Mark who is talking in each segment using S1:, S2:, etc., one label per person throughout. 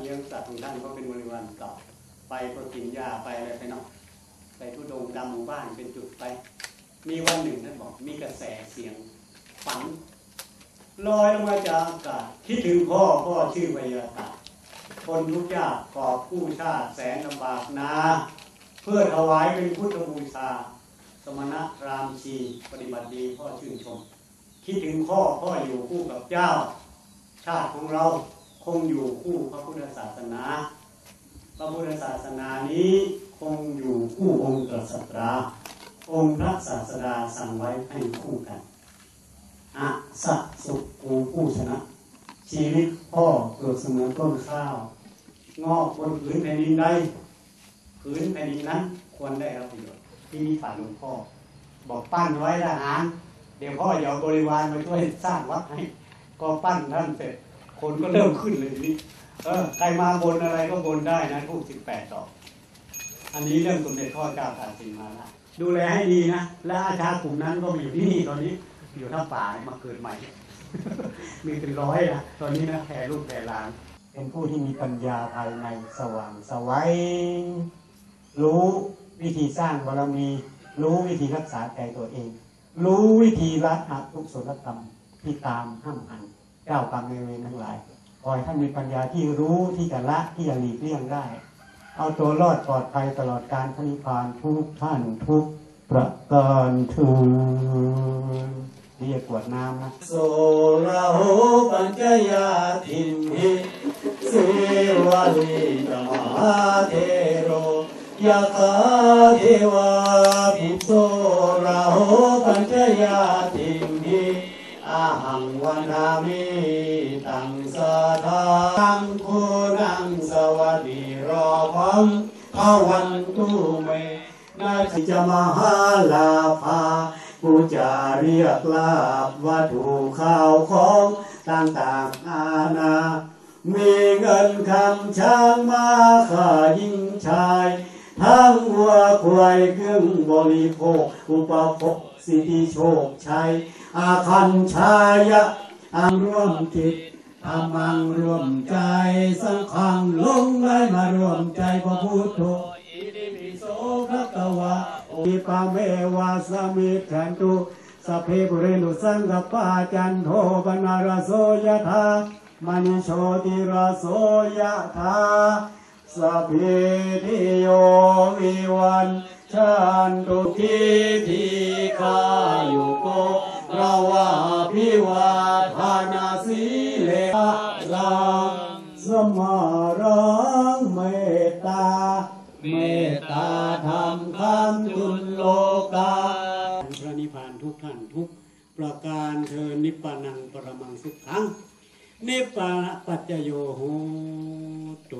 S1: เลี้ยงสัตว์ของท่านก็เป็นบริวารเก่าไปก็กินหญ้าไปอะไรไปเนาะไปทุดงตามหมู่บ้านเป็นจุดไปมีวันหนึ่งท่านบอกมีกระแสเสียงฝันลอยลงมาจากอากาศคิดถึงพ่อชื่อวิยตาคนทุกข์ยากกอบกู้ชาติแสนลำบากนาเพื่อถวายเป็นพุทธบูชาสมณรามชีปฏิบัติดีพ่อชื่นชมคิดถึงพ่ออยู่คู่กับเจ้าชาติของเราคงอยู่คู่พระพุทธศาสนาพระพุทธศาสนานี้คงอยู่คู่องค์ตรัสตราองค์พระศาสดาสั่งไว้ให้คู่กันอะสัตสุกูผู้ชนะชีวิตพ่อเกิดเสมือนต้นข้าวงอกบนผืนแผ่นดินใดผืนแผ่นดินนั้นควรได้รับประโยชน์ที่นี่ฝ่ายหลวงพ่อบอกปั้นไว้ทหารเดี๋ยวพ่ออย่าบริวารมาช่วยสร้างวัดให้ก็ปั้นท่านเสร็จคนก็เริ่มขึ้นเลยทีนี้ใครมาบนอะไรก็บนได้นะทูบ18 ดอกอันนี้เรื่องสมเด็จพ่อเจ้าตากสินมาแล้วดูแลให้ดีนะและอาชากลุ่มนั้นก็มีอยู่ที่นี่ตอนนี้อยู่ท่าป่ามาเกิดใหม่ มีเป็นร้อยนะตอนนี้นะแผ่ลูกแผ่หลานเป็นผู้ที่มีปัญญาภายในสว่างสวัยรู้วิธีสร้างบารมีรู้วิธีรักษาใจตัวเองรู้วิธีละอกุศลกรรมที่ตามห้ามหันเจ้ากรรมในเวรทั้งหลายขอให้ท่านมีปัญญาที่รู้ที่จะละที่จะหลีกเลี่ยงได้เอาตัวรอดปลอดภัยตลอดการพระนิพพานทุกท่านทุกประการทุกเรียกกวดน้ำนะโสระโหปัญจยาทินหิสิวลีจมหาเทโรยะคาเทวาภิโสระโหปัญจยาทินหิอาหังวนามิตังสะทานังโคนังสวัสดีรอพร้อมภวันตุเมนาทิจมหาลาภาผู้จะเรียกลาบวัตถุข้าวของต่างๆอาณามีเงินคำช้างมาข่ายิ่งชายทั้งวัวควายเครื่องบริโภคอุปโภคสิทธิโชคชัยอาคันชายะอังร่วมจิตธรรมังร่วมใจสังฆังลงไหลมาร่วมใจพระพุทโธอิติปิโสภะคะวะอิปะเมวะสมิจฉันตุสัพเพปุเรนุสังกปาจันโทปนารโสยถามณิโชติราโสยถาสัพเพทิโยวิวันชันตุทิทิกายุโกระวะพิวาทานาสีเลสังสมารังเมตตาเมตตาธรรมคำจุลโลกาพระนิพพานทุกท่านทุกประการเทินนิพพานังปรมังสุขังนิพพานะปัจจโยโหตุ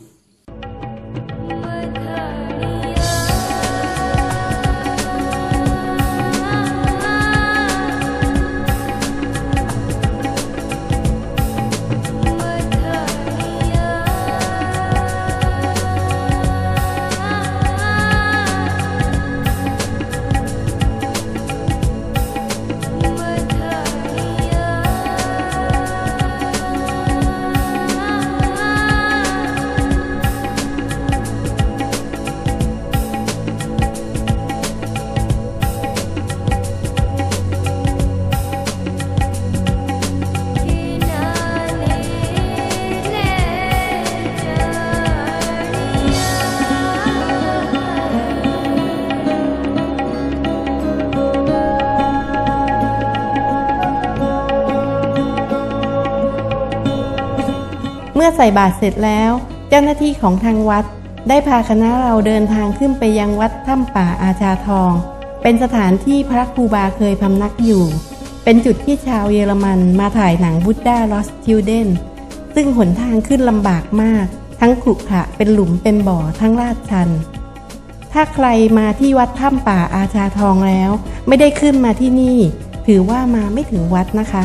S2: มื่อใส่บาตรเสร็จแล้วเจ้าหน้าที่ของทางวัดได้พาคณะเราเดินทางขึ้นไปยังวัดถ้ำป่าอาชาทองเป็นสถานที่พระครูบาเคยพำนักอยู่เป็นจุดที่ชาวเยอรมันมาถ่ายหนัง Buddha Lost Children ซึ่งหนทางขึ้นลำบากมากทั้งขรุขระเป็นหลุมเป็นบ่อทั้งลาดชันถ้าใครมาที่วัดถ้ำป่าอาชาทองแล้วไม่ได้ขึ้นมาที่นี่ถือว่ามาไม่ถึงวัดนะคะ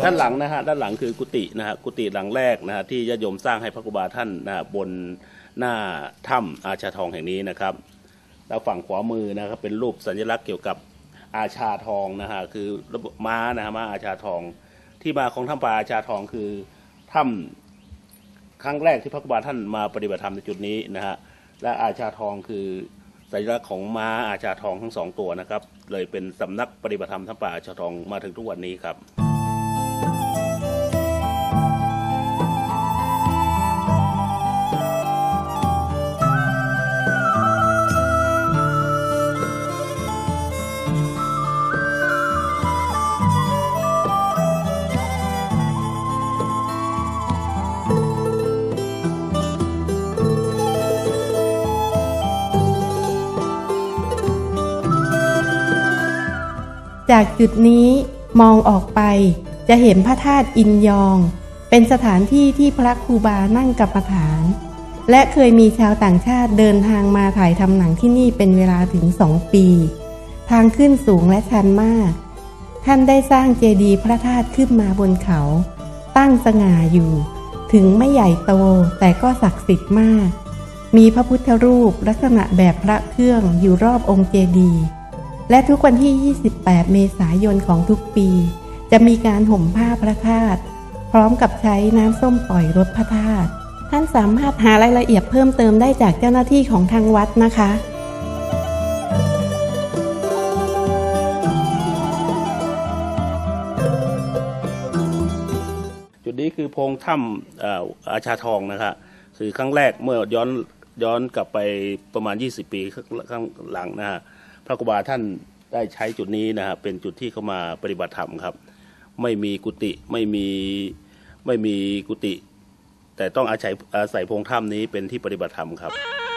S3: ด้านหลังนะฮะด้านหลังคือกุฏินะฮะกุฏิหลังแรกนะฮะที่ญาติโยมสร้างให้พระครูบาท่านนะฮะบนหน้าถ้ำอาชาทองแห่งนี้นะครับแล้วฝั่งขวามือนะครับเป็นรูปสัญลักษณ์เกี่ยวกับอาชาทองนะฮะคือระบบม้านะฮะม้าอาชาทองที่มาของถ้ำป่าอาชาทองคือถ้ำครั้งแรกที่พระครูบาท่านมาปฏิบัติธรรมในจุดนี้นะฮะและอาชาทองคือสัญลักษณ์ของม้าอาชาทองทั้งสองตัวนะครับเลยเป็นสำนักปฏิบัติธรรมถ้ำป่าอาชาทองมาถึงทุกวันนี้ครับ
S2: จากจุดนี้มองออกไปจะเห็นพระธาตุอินยองเป็นสถานที่ที่พระครูบานั่งกรรมฐานและเคยมีชาวต่างชาติเดินทางมาถ่ายทำหนังที่นี่เป็นเวลาถึง2 ปีทางขึ้นสูงและชันมากท่านได้สร้างเจดีย์พระธาตุขึ้นมาบนเขาตั้งสง่าอยู่ถึงไม่ใหญ่โตแต่ก็ศักดิ์สิทธิ์มากมีพระพุทธรูปลักษณะแบบพระเครื่องอยู่รอบองค์เจดีย์และทุกวันที่ 28 เมษายนของทุกปีจะมีการห่มผ้าพระธาตุพร้อมกับใช้น้ำส้มปล่อยรดพระธาตุท่านสามารถหารายละเอียดเพิ่มเติมได้จากเจ้าหน้าที่ของทางวัดนะคะ
S3: จุดนี้คือโพรงถ้ำอาชาทองนะครับคือครั้งแรกเมื่อย้อนกลับไปประมาณ20 ปีข้างหลังนะฮะพระครูบาท่านได้ใช้จุดนี้นะฮะเป็นจุดที่เข้ามาปฏิบัติธรรมครับไม่มีกุฏิไม่มีกุฏิแต่ต้องอาศัยโพรงถ้ำนี้เป็นที่ปฏิบัติธรรมครับ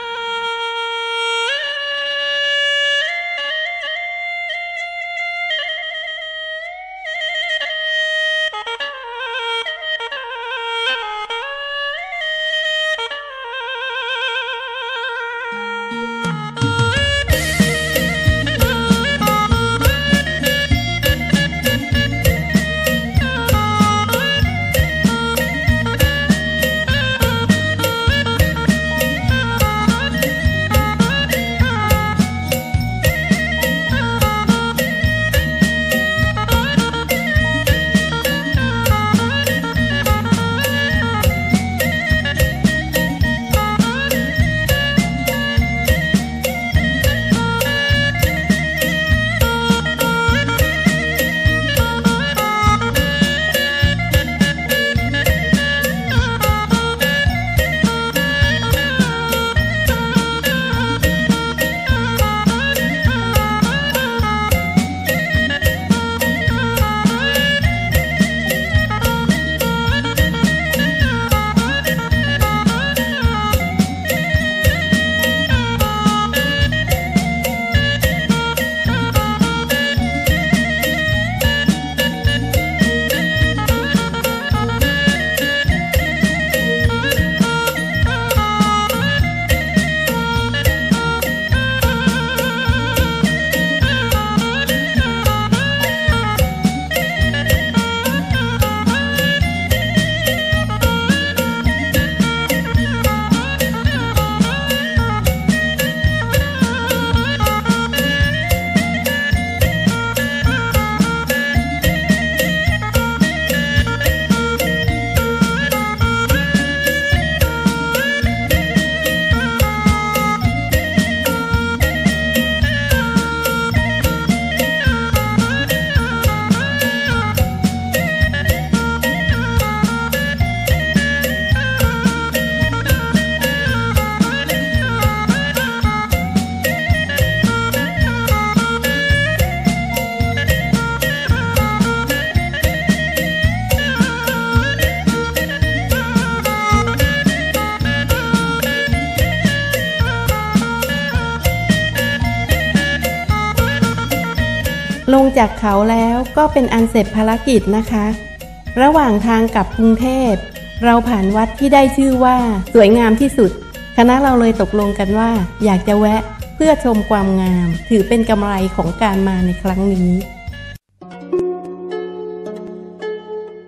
S2: ลงจากเขาแล้วก็เป็นอันเสร็จภารกิจนะคะระหว่างทางกลับกรุงเทพเราผ่านวัดที่ได้ชื่อว่าสวยงามที่สุดคณะเราเลยตกลงกันว่าอยากจะแวะเพื่อชมความงามถือเป็นกำไรของการมาในครั้งนี้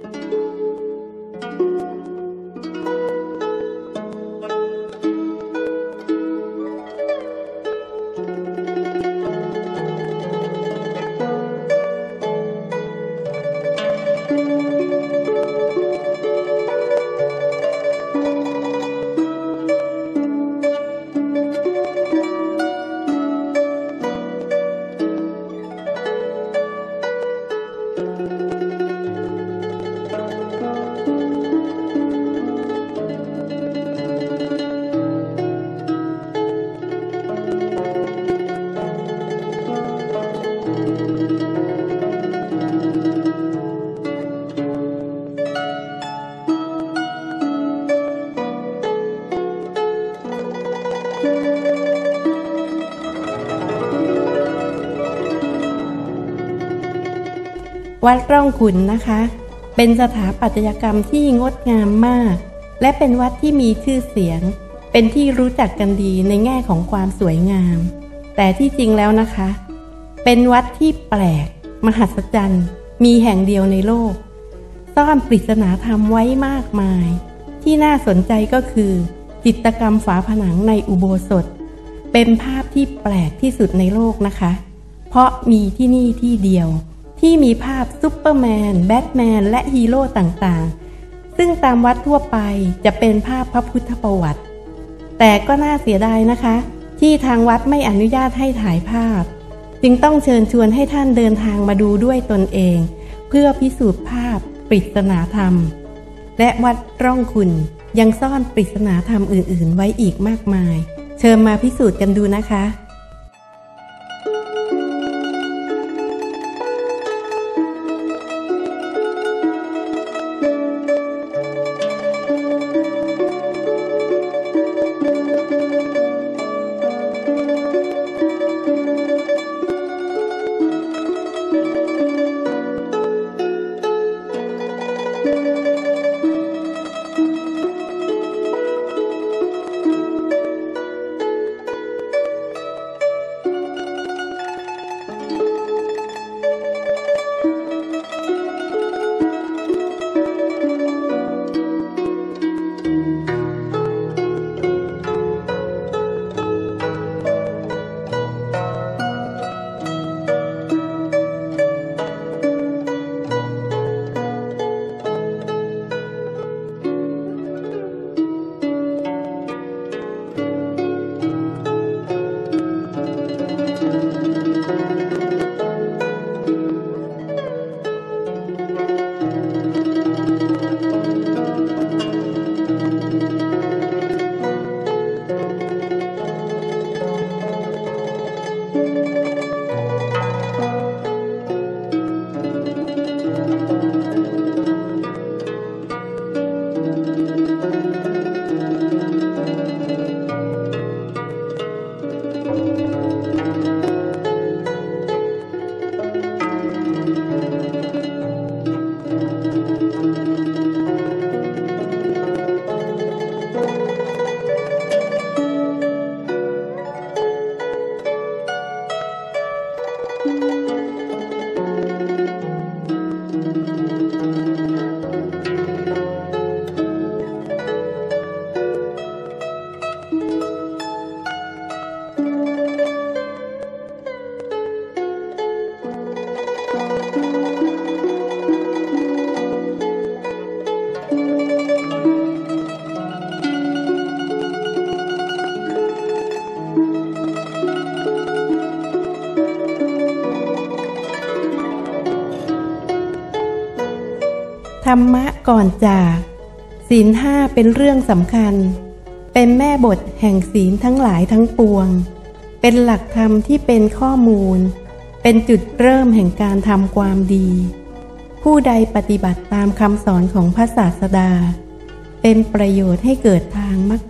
S2: วัดร่องขุนนะคะ เป็นสถาปัตยกรรมที่งดงามมากและเป็นวัดที่มีชื่อเสียงเป็นที่รู้จักกันดีในแง่ของความสวยงามแต่ที่จริงแล้วนะคะเป็นวัดที่แปลกมหัศจรรย์มีแห่งเดียวในโลกซ่อนปริศนาธรรมไว้มากมายที่น่าสนใจก็คือจิตรกรรมฝาผนังในอุโบสถเป็นภาพที่แปลกที่สุดในโลกนะคะเพราะมีที่นี่ที่เดียวที่มีภาพซุปเปอร์แมนแบทแมนและฮีโร่ต่างๆซึ่งตามวัดทั่วไปจะเป็นภาพพระพุทธประวัติแต่ก็น่าเสียดายนะคะที่ทางวัดไม่อนุญาตให้ถ่ายภาพจึงต้องเชิญชวนให้ท่านเดินทางมาดูด้วยตนเองเพื่อพิสูจน์ภาพปริศนาธรรมและวัดร่องขุ่นยังซ่อนปริศนาธรรมอื่นๆไว้อีกมากมายเชิญมาพิสูจน์กันดูนะคะธรรมะก่อนจากศีล 5เป็นเรื่องสำคัญเป็นแม่บทแห่งศีลทั้งหลายทั้งปวงเป็นหลักธรรมที่เป็นข้อมูลเป็นจุดเริ่มแห่งการทำความดีผู้ใดปฏิบัติตามคำสอนของพระศาสดาเป็นประโยชน์ให้เกิดทางมรรค